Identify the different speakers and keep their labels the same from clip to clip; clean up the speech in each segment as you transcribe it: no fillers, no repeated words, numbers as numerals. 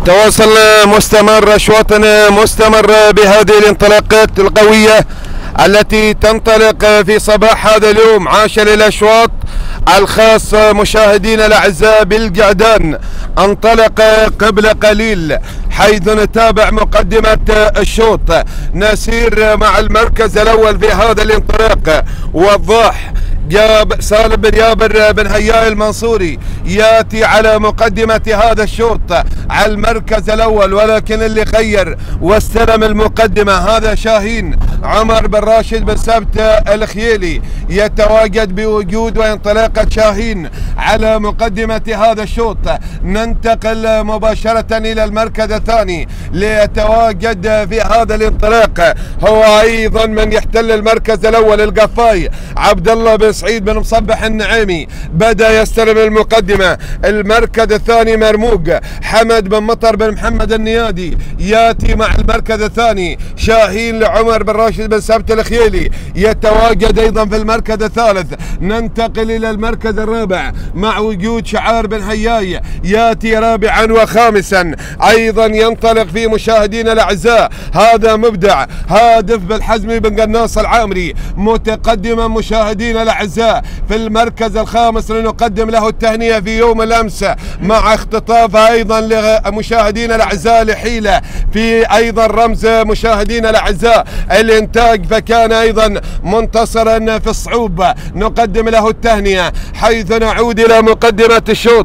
Speaker 1: التواصل مستمر، أشواطنا مستمر بهذه الانطلاقات القوية التي تنطلق في صباح هذا اليوم. عاشر الأشواط الخاص مشاهدينا الأعزاء بالقعدان انطلق قبل قليل، حيث نتابع مقدمة الشوط. نسير مع المركز الأول في هذا الانطلاق. وضاح سالم بن يابر بن هياء المنصوري ياتي على مقدمة هذا الشوط على المركز الأول، ولكن اللي خير واستلم المقدمة هذا شاهين عمر بن راشد بن ثابت الخييلي. يتواجد بوجود وانطلاقة شاهين على مقدمة هذا الشوط. ننتقل مباشرة إلى المركز الثاني ليتواجد في هذا الانطلاق هو أيضا من يحتل المركز الأول القفاي عبد الله بن سعيد بن مصبح النعيمي، بدأ يستلم المقدمة. المركز الثاني مرموق حمد بن مطر بن محمد النيادي ياتي مع المركز الثاني. شاهين لعمر بن راشد بن ثابت الخييلي يتواجد أيضا في المركز الثالث. ننتقل إلى المركز الرابع مع وجود شعار بن هياي ياتي رابعا وخامسا. أيضا ينطلق في مشاهدينا الأعزاء هذا مبدع هادف بالحزمي بن قناص العامري متقدما مشاهدينا الأعزاء في المركز الخامس، لنقدم له التهنئة في يوم الأمس مع اختطافها أيضا لمشاهدينا الأعزاء لحيلة في أيضا رمز مشاهدينا الأعزاء الإنتاج، فكان أيضا منتصرا في الصعوبة. نقدم له التهنئة حيث نعود إلى مقدمة الشوط.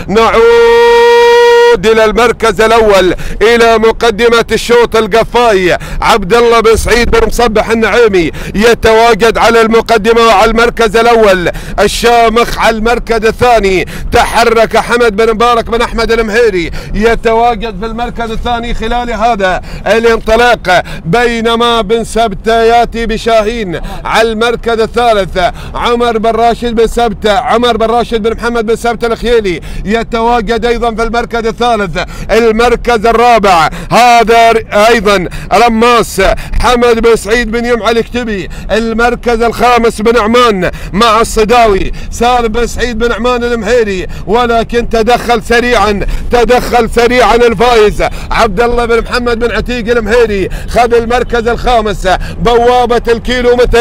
Speaker 1: نعود إلى المركز الأول إلى مقدمة الشوط. القفاي عبد الله بن سعيد بن مصبح النعيمي يتواجد على المقدمة وعلى المركز الأول. الشامخ على المركز الثاني. تحرك حمد بن مبارك بن أحمد المهيري يتواجد في المركز الثاني خلال هذا الانطلاق، بينما بن ثابت ياتي بشاهين على المركز الثالث. عمر بن راشد بن محمد بن ثابت الخييلي يتواجد أيضا في المركز الثالث. المركز الرابع هذا أيضا رماس حمد بن سعيد بن يمعى الكتبي. المركز الخامس بن عمان مع الصداوي سالم بن سعيد بن عمان المهيري، ولكن تدخل سريعا الفائز عبد الله بن محمد بن عتيق المهيري، خذ المركز الخامس. بوابة الكيلومتر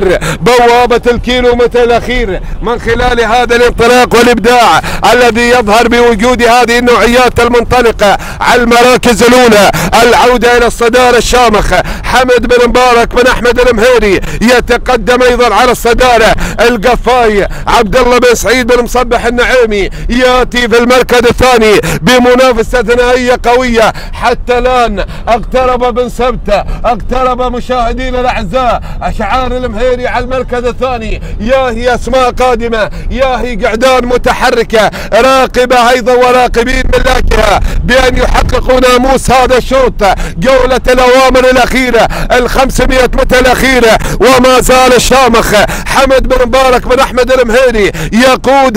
Speaker 1: الأخير من خلال هذا الانطلاق والإبداع الذي يظهر بوجود هذه النوعيات المنطلقة على المراكز الأولى. العودة إلى الصدارة الشامخ حمد بن مبارك بن أحمد المهيري يتقدم أيضا على الصدارة. القفاي عبد الله بن سعيد بن مصبح النعيمي ياتي في المركز الثاني بمنافسة ثنائية قوية. حتى الآن اقترب بن ثابت، اقترب مشاهدينا الأعزاء شعار المهيري على المركز الثاني. يا هي أسماء قادمة، يا هي قعدان متحركة راقبة أيضا وراقبين ملاكها بأن يحققوا ناموس هذا الشوط. جولة الأوامر الأخيرة 500 متر الأخيرة، وما زال الشامخ حمد بن مبارك بن أحمد المهيري يقود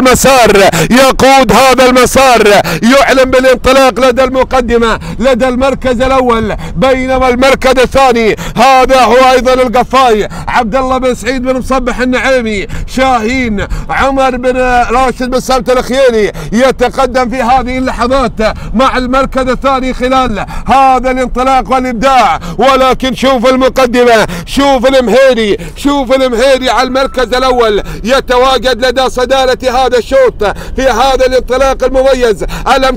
Speaker 1: هذا المسار، يعلن بالانطلاق لدى المقدمة لدى المركز الأول، بينما المركز الثاني هذا هو أيضا القفاي عبد الله بن سعيد بن مصبح النعيمي. شاهين عمر بن راشد بن ثابت الخييلي يتقدم في هذه اللحظات مع المركز الثاني خلال هذا الانطلاق والإبداع. ولكن شوف المقدمة، شوف المهيري على المركز الأول يتواجد لدى صدارة هذا الشوط في هذا الانطلاق المميز.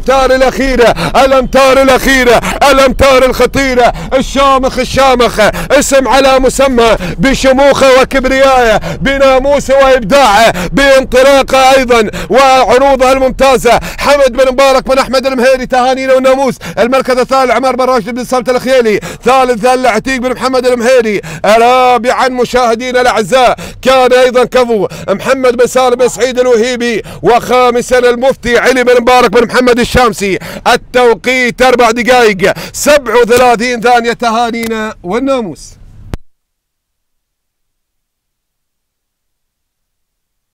Speaker 1: الأمتار الخطيرة. الشامخ اسم على مسمى بشموخه وكبريائه بناموسه وإبداعه بانطلاقه أيضا وعروضه الممتازة. حمد بن مبارك بن أحمد المهيري تهانينا والناموس. المركز الثالث عمر بن راشد بن ثابت الخييلي. ثالثا العتيق بن محمد المهيري. رابعا مشاهدينا الأعزاء كان أيضا كفو محمد بن سالم بن سعيد الوهيبي. وخامسا المفتي علي بن مبارك بن محمد الشامسي. التوقيت 4 دقائق 37 ثانية. تهانينا والناموس.